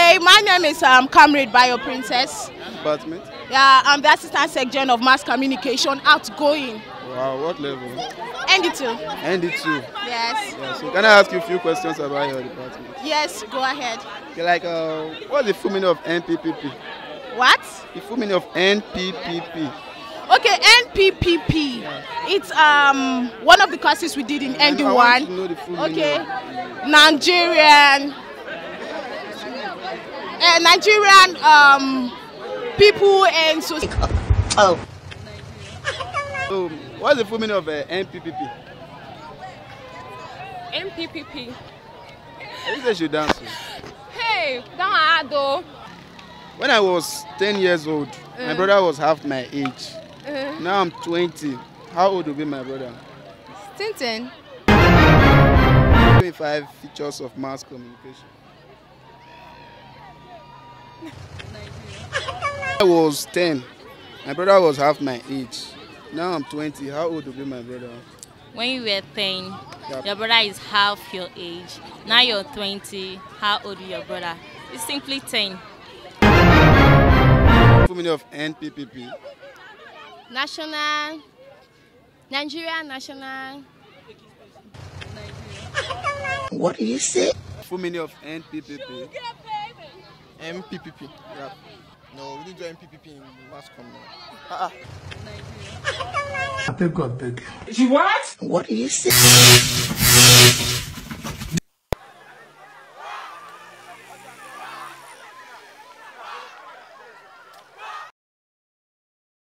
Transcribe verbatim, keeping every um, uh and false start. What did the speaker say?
Hi, my name is um, Comrade Bio Princess. Department? Yeah, I'm the Assistant Section of Mass Communication, outgoing. Wow, what level? N D two. N D two? Yes. Yeah, so can I ask you a few questions about your department? Yes, go ahead. Okay, like, uh, what's the full meaning of N P P P? What? The full meaning of N P P P. Okay, N P P P. Yeah. It's um one of the courses we did in N D one. I want to know the full okay. meaning of... Nigerian. Uh, Nigerian um people and so. Oh. So, what's the full meaning of uh, N P P P? N P P P. Who said you dance? Hey, don't hard though. When I was ten years old, uh. my brother was half my age. Uh. Now I'm twenty. How old will be my brother? Still ten. twenty-five features of mass communication. I was ten. My brother was half my age. Now I'm twenty. How old will be my brother? When you were ten, yep. Your brother is half your age. Now you're twenty. How old is your brother? It's simply ten. Full meaning of N P P P. National. Nigeria National. What did you say? Full meaning of N P P P. N P P P. Yep. No, we didn't do N P P P in mass comm. Uh-uh. I beg God, beg. What? What did you say?